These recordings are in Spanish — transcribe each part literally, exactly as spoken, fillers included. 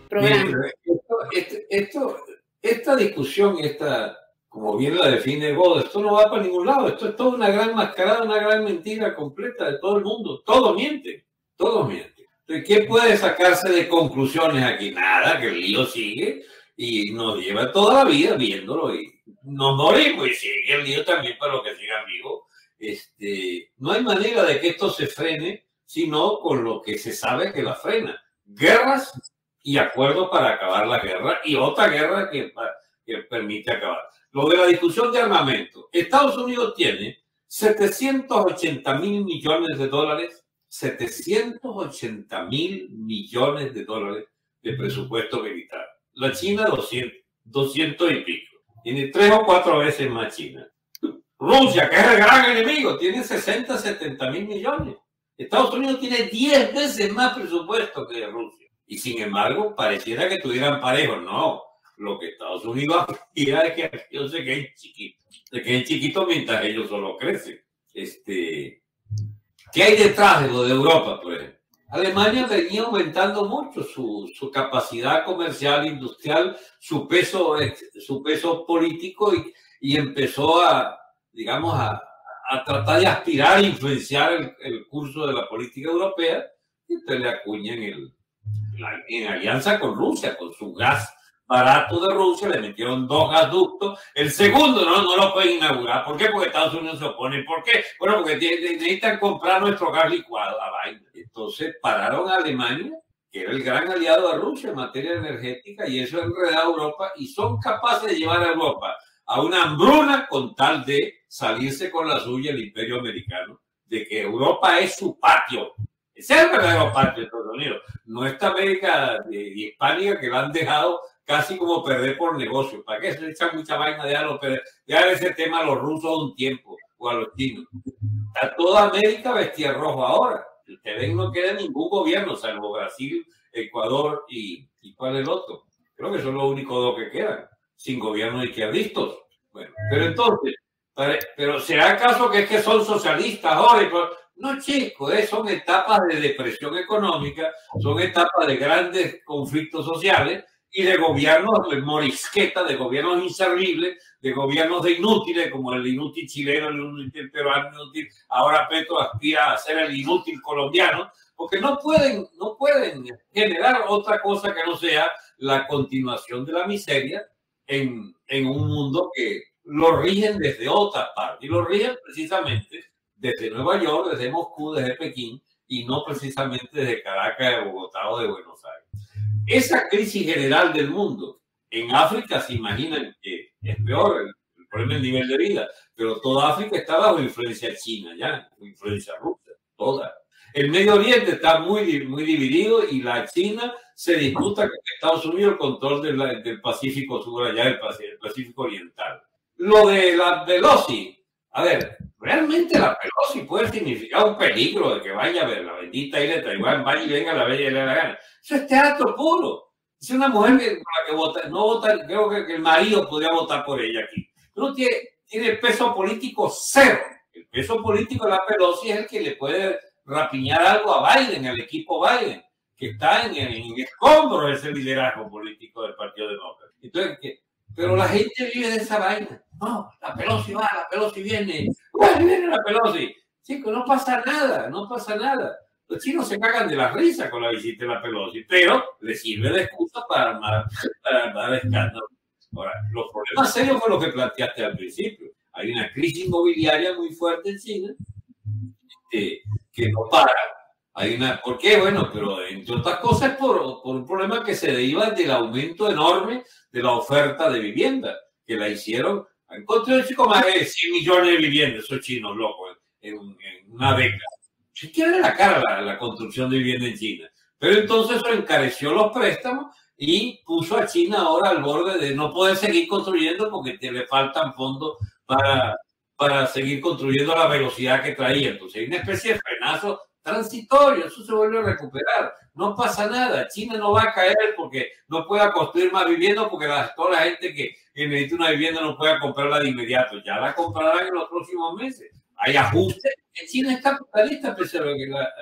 programa. Esto, esto, esto, esta discusión, esta, como bien la define God, esto no va para ningún lado. Esto es toda una gran mascarada, una gran mentira completa de todo el mundo. Todo miente, todo miente. Entonces, ¿qué puede sacarse de conclusiones aquí? Nada, que el lío sigue y nos lleva toda la vida viéndolo y nos morimos y sigue el lío también para los que sigan vivos. Este, no hay manera de que esto se frene, sino con lo que se sabe que la frena. Guerras y acuerdos para acabar la guerra y otra guerra que, que permite acabar. Lo de la discusión de armamento. Estados Unidos tiene setecientos ochenta mil millones de dólares, setecientos ochenta mil millones de dólares de presupuesto militar. La China doscientos, doscientos y pico. Tiene tres o cuatro veces más China. Rusia, que es el gran enemigo, tiene sesenta, setenta mil millones. Estados Unidos tiene diez veces más presupuesto que Rusia. Y sin embargo, pareciera que tuvieran parejos. No, lo que Estados Unidos aspira es que ellos se queden chiquitos. Se queden chiquitos mientras ellos solo crecen. Este, ¿qué hay detrás de lo de Europa? Pues Alemania venía aumentando mucho su, su capacidad comercial, industrial, su peso, su peso político y, y empezó a, digamos, a, a tratar de aspirar a influenciar el, el curso de la política europea y entonces le acuñan el en alianza con Rusia, con su gas barato de Rusia, le metieron dos gasoductos. El segundo no, no lo pueden inaugurar. ¿Por qué? Porque Estados Unidos se opone. ¿Por qué? Bueno, porque necesitan comprar nuestro gas licuado a vaina. Entonces pararon a Alemania, que era el gran aliado de Rusia en materia energética, y eso enredó a Europa, y son capaces de llevar a Europa a una hambruna con tal de salirse con la suya el imperio americano, de que Europa es su patio. Ese es el verdadero patio de Estados Unidos. No esta América hispánica que la han dejado casi como perder por negocio. ¿Para qué se echan mucha vaina de algo? Ya ese tema a los rusos un tiempo o a los chinos. Está toda América vestida rojo ahora. Usted ven, no queda ningún gobierno, salvo Brasil, Ecuador y, y ¿cuál es el otro? Creo que son los únicos dos que quedan, sin gobiernos izquierdistas. Bueno, pero entonces, pero ¿será acaso que es que son socialistas ahora? No, chicos, eh, son etapas de depresión económica, son etapas de grandes conflictos sociales y de gobiernos de morisqueta, de gobiernos inservibles, de gobiernos de inútiles, como el inútil chileno, el inútil peruano, el inútil. Ahora Petro aspira a ser el inútil colombiano, porque no pueden, no pueden generar otra cosa que no sea la continuación de la miseria en, en un mundo que lo rigen desde otras partes, y lo rigen precisamente desde Nueva York, desde Moscú, desde Pekín, y no precisamente desde Caracas, de Bogotá o de Buenos Aires. Esa crisis general del mundo, en África se imaginan que es peor el, el problema del nivel de vida, pero toda África está bajo influencia china ya, influencia rusa, toda. El Medio Oriente está muy, muy dividido y la China se disputa con Estados Unidos el control de la, del Pacífico Sur, allá del Pacífico, el Pacífico Oriental. Lo de la Pelosi, a ver, realmente la Pelosi puede significar un peligro de que vaya a ver la bendita isla de Taiwán, vaya y venga la bella y le da la gana. Eso es teatro puro. Es una mujer que, que vota, no vota, creo que, que el marido podría votar por ella aquí. Pero tiene, tiene peso político cero. El peso político de la Pelosi es el que le puede rapiñar algo a Biden, al equipo Biden, que está en, en, en escombros ese liderazgo político del Partido Demócrata. Entonces, que, pero la gente vive de esa vaina. No, la Pelosi va, la Pelosi viene. ¡Bueno, viene la Pelosi! Chicos, no pasa nada, no pasa nada. Los chinos se cagan de la risa con la visita de la Pelosi, pero les sirve de excusa para armar, para armar escándalo. Ahora, los problemas serios fue lo que planteaste al principio. Hay una crisis inmobiliaria muy fuerte en China eh, que no para. Hay una, ¿por qué? Bueno, pero entre otras cosas por, por un problema que se deriva del aumento enorme de la oferta de vivienda, que la hicieron. Encontré un chico más de cien millones de viviendas, esos chinos locos, en, en una década. Se quiere la cara la, la construcción de vivienda en China. Pero entonces eso encareció los préstamos y puso a China ahora al borde de no poder seguir construyendo porque te le faltan fondos para, para seguir construyendo a la velocidad que traía. Entonces hay una especie de frenazo transitorio, eso se vuelve a recuperar. No pasa nada. China no va a caer porque no pueda construir más viviendas porque la, toda la gente que, que necesita una vivienda no pueda comprarla de inmediato. Ya la comprarán en los próximos meses. Hay ajustes. China es capitalista, pese a, lo que la,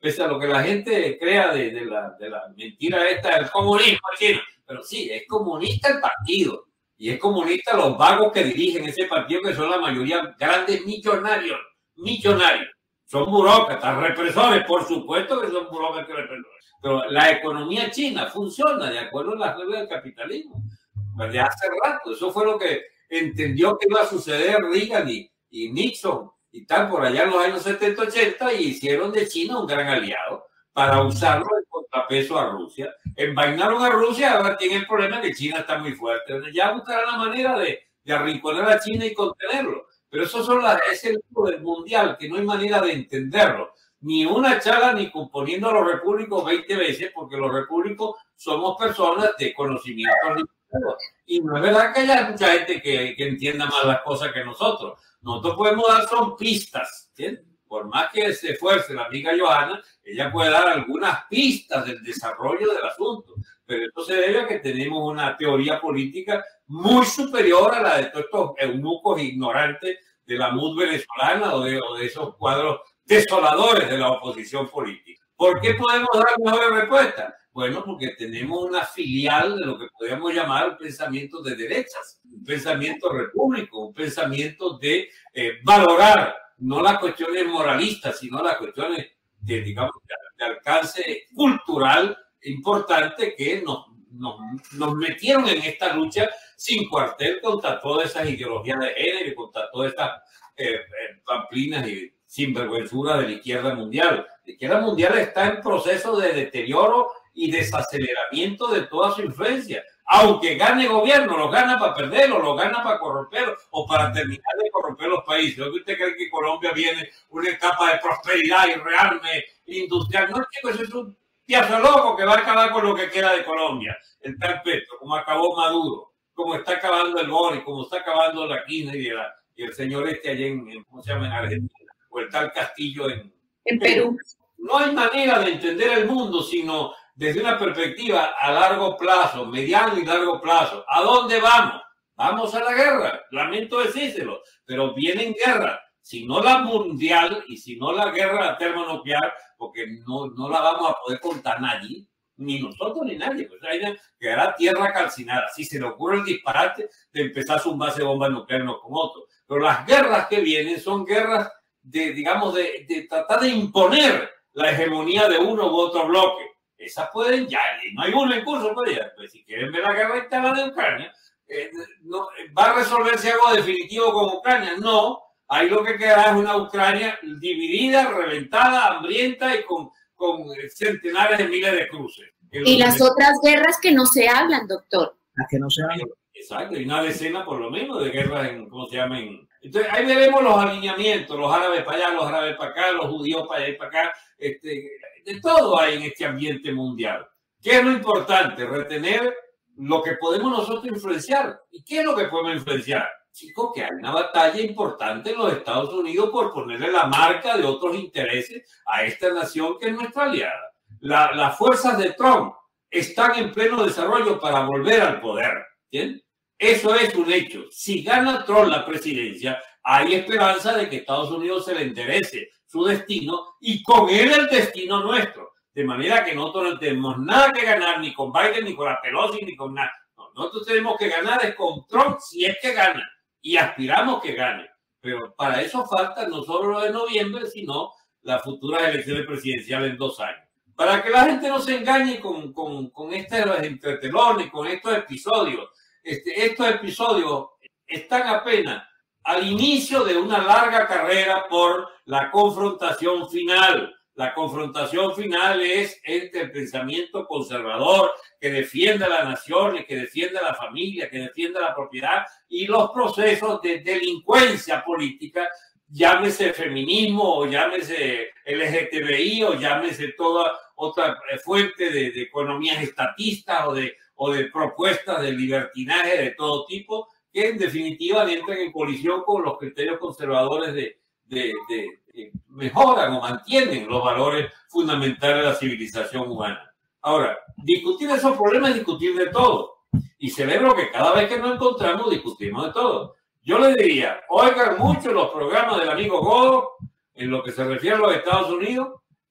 pese a lo que la gente crea de, de, la, de la mentira esta del comunismo chino. Pero sí, es comunista el partido. Y es comunista los vagos que dirigen ese partido, que son la mayoría grandes millonarios. Millonarios. Son burócratas, represores, por supuesto que son burócratas y represores. Pero la economía china funciona de acuerdo a las reglas del capitalismo. Desde hace rato. Eso fue lo que entendió que iba a suceder Reagan y, y Nixon y tal por allá en los años setenta ochenta, y hicieron de China un gran aliado para usarlo en contrapeso a Rusia. Envainaron a Rusia, ahora tienen el problema de que China está muy fuerte. Ya buscarán la manera de, de arrinconar a China y contenerlo. Pero eso son las, es el mundo del mundial, que no hay manera de entenderlo. Ni una chala, ni componiendo a los repúblicos veinte veces, porque los repúblicos somos personas de conocimiento limitado. Y no es verdad que haya mucha gente que, que entienda más las cosas que nosotros. Nosotros podemos dar son pistas, ¿entiendes? Por más que se esfuerce la amiga Johanna, ella puede dar algunas pistas del desarrollo del asunto, pero esto se debe a que tenemos una teoría política muy superior a la de todos estos eunucos ignorantes de la M U D venezolana o de, o de esos cuadros desoladores de la oposición política. ¿Por qué podemos dar mejores respuestas? Bueno, porque tenemos una filial de lo que podríamos llamar un pensamiento de derechas, un pensamiento repúblico, un pensamiento de eh, valorar no las cuestiones moralistas, sino las cuestiones de, digamos, de alcance cultural importante que nos, nos, nos metieron en esta lucha sin cuartel contra todas esas ideologías de género y contra todas estas eh, eh, pamplinas y sinvergüenzuras de la izquierda mundial. La izquierda mundial está en proceso de deterioro y desaceleramiento de toda su influencia. Aunque gane gobierno, lo gana para perderlo, lo gana para corromperlo o para terminar de corromper los países. ¿No usted cree que Colombia viene una etapa de prosperidad y rearme industrial? No, chicos, eso es un piazo loco que va a acabar con lo que queda de Colombia. El tal Petro, como acabó Maduro, como está acabando el Boris, como está acabando la Kirchner y, la, y el señor este allá en, en, ¿cómo se llama? En Argentina, o el tal Castillo en, en Perú. No hay manera de entender el mundo sino desde una perspectiva a largo plazo, mediano y largo plazo. ¿A dónde vamos? Vamos a la guerra. Lamento decírselo, pero vienen guerras. Si no la mundial y si no la guerra termonuclear, porque no, no la vamos a poder contar nadie, ni nosotros ni nadie. Pues ahí quedará tierra calcinada. Si se le ocurre el disparate de empezar su base de bombas nucleares no con otro. Pero las guerras que vienen son guerras de, digamos, de, de tratar de imponer la hegemonía de uno u otro bloque. Esas pueden ya, no hay uno en curso, pues, ya, pues si quieren ver la guerra interna de Ucrania, eh, no, ¿va a resolverse algo definitivo con Ucrania? No, ahí lo que quedará es una Ucrania dividida, reventada, hambrienta y con, con centenares de miles de cruces. Y las que... otras guerras que no se hablan, doctor. Las que no se hablan. Exacto, y una decena por lo menos de guerras en, ¿cómo se llama? En... Entonces ahí veremos los alineamientos, los árabes para allá, los árabes para acá, los judíos para allá y para acá, este... de todo hay en este ambiente mundial. ¿Qué es lo importante? Retener lo que podemos nosotros influenciar. ¿Y qué es lo que podemos influenciar? Chicos, que hay una batalla importante en los Estados Unidos por ponerle la marca de otros intereses a esta nación que es nuestra aliada. La, las fuerzas de Trump están en pleno desarrollo para volver al poder. ¿Entiendes? Eso es un hecho. Si gana Trump la presidencia, hay esperanza de que Estados Unidos se le enderece su destino y con él el destino nuestro. De manera que nosotros no tenemos nada que ganar ni con Biden, ni con la Pelosi, ni con nada. No, nosotros tenemos que ganar es con Trump si es que gana y aspiramos que gane. Pero para eso falta no solo lo de noviembre, sino las futuras elecciones presidenciales en dos años. Para que la gente no se engañe con, con, con estos entretelones, con estos episodios. Este, estos episodios están apenas al inicio de una larga carrera por la confrontación final. La confrontación final es entre el pensamiento conservador que defiende a la nación, que defiende a la familia, que defiende a la propiedad y los procesos de delincuencia política, llámese feminismo o llámese L G T B I o llámese toda otra fuente de, de economías estatistas o de, o de propuestas de libertinaje de todo tipo, que en definitiva entran en colisión con los criterios conservadores de, de, de, de mejoran o mantienen los valores fundamentales de la civilización humana. Ahora, discutir esos problemas es discutir de todo. Y celebro que cada vez que nos encontramos discutimos de todo. Yo le diría, oigan mucho los programas del amigo Godo en lo que se refiere a los Estados Unidos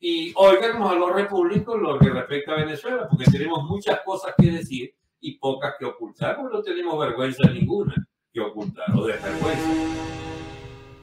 y óiganos a los repúblicos lo que respecta a Venezuela, porque tenemos muchas cosas que decir y pocas que ocultar, porque no tenemos vergüenza ninguna que ocultar o desvergüenza.